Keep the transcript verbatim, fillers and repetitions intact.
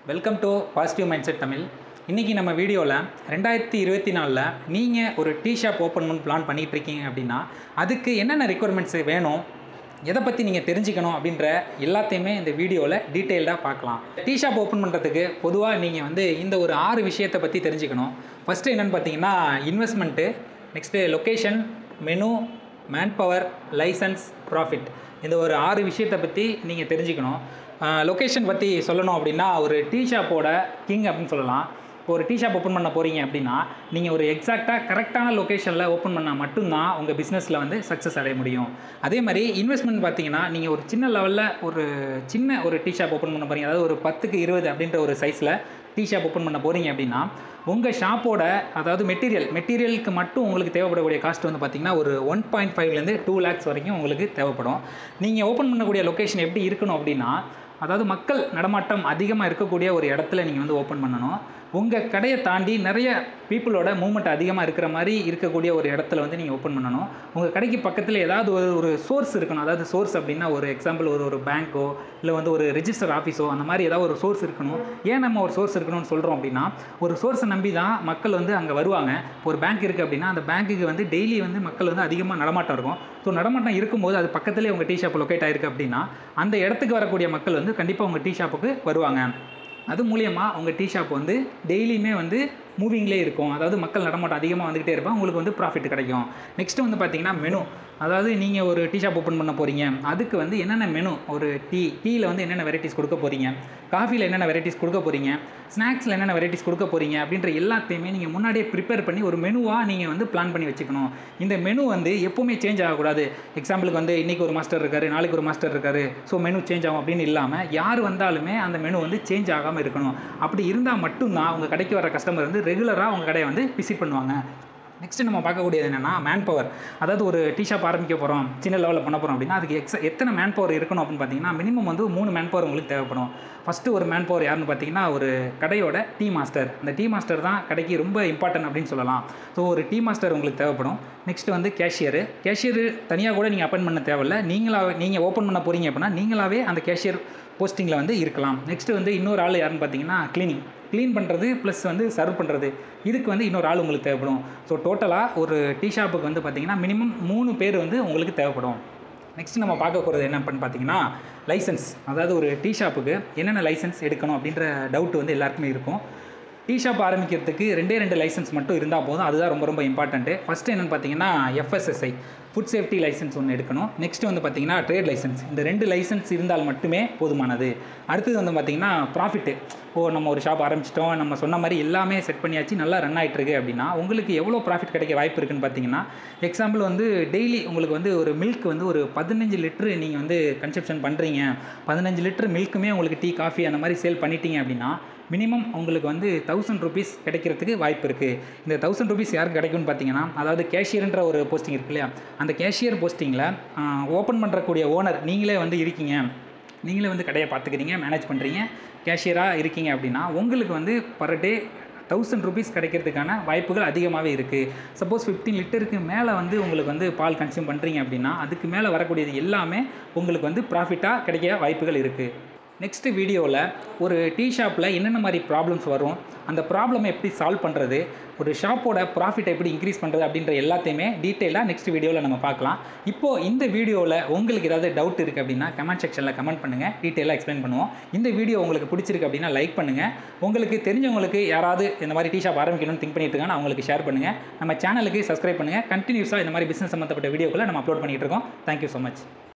Welcome to positive mind set Tamil. இன்றைக்கி நம்ம வீடியோவில் ரெண்டாயிரத்தி இருபத்தி நாலில் நீங்கள் ஒரு டீ ஷாப் ஓப்பன் பண்ண பிளான் பண்ணிகிட்டு இருக்கீங்க அப்படின்னா அதுக்கு என்னென்ன ரெக்குயர்மெண்ட்ஸ் வேணும், எதை பற்றி நீங்கள் தெரிஞ்சுக்கணும் அப்படின்ற எல்லாத்தையுமே இந்த வீடியோவில் டீட்டெயில்டாக பார்க்கலாம். டீ ஷாப் ஓப்பன் பண்ணுறதுக்கு பொதுவாக நீங்கள் வந்து இந்த ஒரு ஆறு விஷயத்தை பற்றி தெரிஞ்சுக்கணும். ஃபஸ்ட்டு என்னென்னு பார்த்தீங்கன்னா investment, next location, menu, man power, licence, profit. இந்த ஒரு ஆறு விஷயத்தை பற்றி நீங்கள் தெரிஞ்சுக்கணும். லொக்கேஷன் பற்றி சொல்லணும் அப்படின்னா ஒரு டீ ஷாப்போட கிங் அப்படின்னு சொல்லலாம். இப்போ ஒரு டீ ஷாப் ஓப்பன் பண்ண போகிறீங்க அப்படின்னா நீங்கள் ஒரு எக்ஸாக்டாக கரெக்டான லொக்கேஷனில் ஓப்பன் பண்ணால் மட்டும்தான் உங்கள் பிஸ்னஸில் வந்து சக்ஸஸ் அடைய முடியும். அதே மாதிரி இன்வெஸ்ட்மெண்ட் பார்த்தீங்கன்னா நீங்கள் ஒரு சின்ன லெவலில் ஒரு சின்ன ஒரு டீ ஷாப் ஓப்பன் பண்ண போகிறீங்க, அதாவது ஒரு பத்துக்கு இருபது அப்படின்ற ஒரு சைஸில் டீ ஷாப் ஓப்பன் பண்ண போகிறீங்க அப்படின்னா உங்கள் ஷாப்போட அதாவது மெட்டீரியல் மெட்டீரியலுக்கு மட்டும் உங்களுக்கு தேவைப்படக்கூடிய காஸ்ட் வந்து பார்த்திங்கன்னா ஒரு ஒன் பாயிண்ட் ஃபைவ்லேருந்து டூ லேக்ஸ் வரைக்கும் உங்களுக்கு தேவைப்படும். நீங்கள் ஓப்பன் பண்ணக்கூடிய லொக்கேஷன் எப்படி இருக்கணும் அப்படின்னா, அதாவது மக்கள் நடமாட்டம் அதிகமாக இருக்கக்கூடிய ஒரு இடத்துல நீங்கள் வந்து ஓப்பன் பண்ணணும். உங்கள் கடையை தாண்டி நிறைய பீப்புளோட மூவ்மெண்ட் அதிகமாக இருக்கிற மாதிரி இருக்கக்கூடிய ஒரு இடத்துல வந்து நீங்கள் ஓப்பன் பண்ணணும். உங்கள் கடைக்கு பக்கத்தில் ஏதாவது ஒரு ஒரு சோர்ஸ் இருக்கணும். அதாவது சோர்ஸ் அப்படின்னா ஒரு எக்ஸாம்பிள் ஒரு ஒரு பேங்க்கோ இல்லை வந்து ஒரு ரெஜிஸ்டர் ஆஃபீஸோ அந்த மாதிரி ஏதாவது ஒரு சோர்ஸ் இருக்கணும். ஏன் நம்ம ஒரு சோர்ஸ் இருக்கணும்னு சொல்கிறோம் அப்படின்னா, ஒரு சோர்ஸை நம்பி தான் மக்கள் வந்து அங்கே வருவாங்க. ஒரு பேங்க் இருக்குது அப்படின்னா அந்த பேங்க்குக்கு வந்து டெய்லி வந்து மக்கள் வந்து அதிகமாக நடமாட்டம் இருக்கும். ஸோ நடமாட்டம் இருக்கும்போது அது பக்கத்துலேயே உங்கள் டீ ஷாப் லொக்கேட் ஆகிருக்கு அப்படின்னா அந்த இடத்துக்கு வரக்கூடிய மக்கள் வந்து கண்டிப்பாக உங்கள் டீ ஷாப்புக்கு வருவாங்க. அது மூலியமாக உங்கள் டீ ஷாப் வந்து டெய்லியுமே வந்து மூவிங்லேயே இருக்கும். அதாவது மக்கள் நடமாட்டம் அதிகமாக வந்துக்கிட்டே இருப்பாங்க, உங்களுக்கு வந்து ப்ராஃபிட் கிடைக்கும். நெக்ஸ்ட்டு வந்து பார்த்திங்கன்னா மெனு. அதாவது நீங்கள் ஒரு டீ ஷாப் ஓப்பன் பண்ண போகிறீங்க, அதுக்கு வந்து என்னென்ன மெனு, ஒரு டீ டீயில் வந்து என்னென்ன வெரைட்டிஸ் கொடுக்க போகிறீங்க, காஃபியில் என்னென்ன வெரைட்டிஸ் கொடுக்க போகிறீங்க, ஸ்நாக்ஸில் என்னென்ன வெரைட்டிஸ் கொடுக்க போகிறீங்க அப்படின்ற எல்லாத்தையுமே நீங்கள் முன்னாடியே ப்ரிப்பேர் பண்ணி ஒரு மெனுவாக நீங்கள் வந்து பிளான் பண்ணி வச்சுக்கணும். இந்த மெனு வந்து எப்போவுமே சேஞ்ச் ஆகக்கூடாது. எக்ஸாம்பிளுக்கு வந்து இன்றைக்கி ஒரு மாஸ்டர் இருக்கார், நாளைக்கு ஒரு மாஸ்டர் இருக்கார், ஸோ மெனு சேஞ்ச் ஆகும் அப்படின்னு இல்லாமல் யார் வந்தாலுமே அந்த மெனு வந்து சேஞ்ச் ஆகாமல் இருக்கணும். அப்படி இருந்தால் மட்டும்தான் உங்கள் கடைக்கு வர கஸ்டமர் வந்து ரெகுலராக உங்கள் கடையை வந்து விசிட் பண்ணுவாங்க. நெக்ஸ்ட்டு நம்ம பார்க்கக்கூடியது என்னென்னா மேன் பவர். அதாவது ஒரு டீ ஷாப் ஆரம்பிக்க போகிறோம், சின்ன லெவலில் பண்ண போகிறோம் அப்படின்னா அதுக்கு எக்ஸ எத்தனை மேன் பவர் இருக்கணும் அப்படின்னு பார்த்தீங்கன்னா மினிமம் வந்து மூணு மேன் பவர் உங்களுக்கு தேவைப்படும். ஃபஸ்ட்டு ஒரு மேன் பவர் யாருன்னு பார்த்தீங்கன்னா ஒரு கடையோட டீ மாஸ்டர். அந்த டீ மாஸ்டர் தான் கடைக்கு ரொம்ப இம்பார்ட்டன்ட் அப்படின்னு சொல்லலாம். ஸோ ஒரு டீ மாஸ்டர் உங்களுக்கு தேவைப்படும். நெக்ஸ்ட்டு வந்து கேஷியரு. கேஷியர் தனியாக கூட நீங்கள் அப்பாயின் பண்ண தேவையில்லை. நீங்களாக நீங்கள் ஓப்பன் பண்ண போகிறீங்க அப்படின்னா நீங்களாகவே அந்த கேஷியர் போஸ்டிங்கில் வந்து இருக்கலாம். நெக்ஸ்ட்டு வந்து இன்னொரு ஆள் யாருன்னு பார்த்தீங்கன்னா க்ளீனிங். க்ளீன் பண்ணுறது ப்ளஸ் வந்து சர்வ் பண்ணுறது, இதுக்கு வந்து இன்னொரு ஆள் உங்களுக்கு தேவைப்படும். ஸோ டோட்டலாக ஒரு டீ ஷாப்புக்கு வந்து பார்த்திங்கன்னா மினிமம் மூணு பேர் வந்து உங்களுக்கு தேவைப்படும். நெக்ஸ்ட் நம்ம பார்க்க போகிறது என்ன பண்ணு பார்த்தீங்கன்னா லைசன்ஸ். அதாவது ஒரு டீ ஷாப்புக்கு என்னென்ன லைசன்ஸ் எடுக்கணும் அப்படின்ற டவுட் வந்து எல்லாருக்குமே இருக்கும். டீ ஷாப் ஆரம்பிக்கிறதுக்கு ரெண்டே ரெண்டு லைசன்ஸ் மட்டும் இருந்தால் போதும். அதுதான் ரொம்ப ரொம்ப இம்பார்ட்டன்ட்டு. ஃபஸ்ட்டு என்னென்னு பார்த்தீங்கன்னா எஃப்எஸ்எஸ்ஐ ஃபுட் சேஃப்டி லைசன்ஸ் ஒன்று எடுக்கணும். நெக்ஸ்ட்டு வந்து பார்த்திங்கன்னா ட்ரேட் லைசன்ஸ். இந்த ரெண்டு லைசன்ஸ் இருந்தால் மட்டுமே போதுமானது. அடுத்தது வந்து பார்த்திங்கன்னா ப்ராஃபிட்டு. ஓ நம்ம ஒரு ஷாப் ஆரம்பிச்சிட்டோம், நம்ம சொன்ன மாதிரி எல்லாமே செட் பண்ணியாச்சு, நல்லா ரன் ஆகிட்டுருக்கு அப்படின்னா உங்களுக்கு எவ்வளோ ப்ராஃபிட் கிடைக்க வாய்ப்பு இருக்குதுன்னு பார்த்தீங்கன்னா, எக்ஸாம்பிள் வந்து டெய்லி உங்களுக்கு வந்து ஒரு மில்க் வந்து ஒரு பதினஞ்சு லிட்டரு நீங்கள் வந்து கன்சப்ஷன் பண்ணுறீங்க, பதினஞ்சு லிட்டர் மில்க்குமே உங்களுக்கு டீ காஃபி அந்த மாதிரி சேல் பண்ணிட்டீங்க அப்படின்னா மினிமம் உங்களுக்கு வந்து தௌசண்ட் ருபீஸ் கிடைக்கிறதுக்கு வாய்ப்பு இருக்குது. இந்த தௌசண்ட் ருபீஸ் யாருக்கு கிடைக்கும்னு பார்த்தீங்கன்னா, அதாவது கேஷியர்ன்ற ஒரு போஸ்டிங் இருக்கு இல்லையா, அந்த கேஷியர் போஸ்டிங்கில் ஓப்பன் பண்ணுறக்கூடிய ஓனர் நீங்களே வந்து இருக்கீங்க, நீங்களே வந்து கடையை பார்த்துக்கிறீங்க, மேனேஜ் பண்ணுறீங்க, கேஷியராக இருக்கீங்க அப்படின்னா உங்களுக்கு வந்து பர் டே தௌசண்ட் ருபீஸ் கிடைக்கிறதுக்கான வாய்ப்புகள் அதிகமாகவே இருக்குது. சப்போஸ் ஃபிஃப்டீன் லிட்டருக்கு மேலே வந்து உங்களுக்கு வந்து பால் கன்சியூம் பண்ணுறீங்க அப்படின்னா அதுக்கு மேலே வரக்கூடியது எல்லாமே உங்களுக்கு வந்து ப்ராஃபிட்டாக கிடைக்க வாய்ப்புகள் இருக்குது. நெக்ஸ்ட்டு வீடியோவில் ஒரு டீ ஷாப்பில் என்னென்ன மாதிரி ப்ராப்ளம்ஸ் வரும், அந்த ப்ராப்ளமை எப்படி சால்வ் பண்ணுறது, ஒரு ஷாப்போட ப்ராஃபிட்டை எப்படி இன்க்ரீஸ் பண்ணுறது அப்படின்ற எல்லாத்தையுமே டீட்டெயிலாக நெக்ஸ்ட் வீடியோவில் நம்ம பார்க்கலாம். இப்போது இந்த வீடியோவில் உங்களுக்கு ஏதாவது டவுட் இருக்குது அப்படின்னா கமெண்ட் செக்ஷனில் கமெண்ட் பண்ணுங்கள், டீட்டெயிலாக எக்ஸ்பிளைன் பண்ணுவோம். இந்த வீடியோ உங்களுக்கு பிடிச்சிருக்கு அப்படின்னா லைக் பண்ணுங்கள். உங்களுக்கு தெரிஞ்சவங்களுக்கு யாராவது இந்த மாதிரி டீ ஷாப் ஆரம்பிக்கணும்னு திங்க் பண்ணிட்டு இருக்காங்க அவங்களுக்கு ஷேர் பண்ணுங்கள். நம்ம சேனலுக்கு சப்ஸ்கிரைப் பண்ணுங்கள். கண்டினியூஸாக இந்த மாதிரி பிஸ்னஸ் சம்மந்தப்பட்ட வீடியோக்களை நம்ம அப்லோட் பண்ணிகிட்டு இருக்கோம். Thank you so much.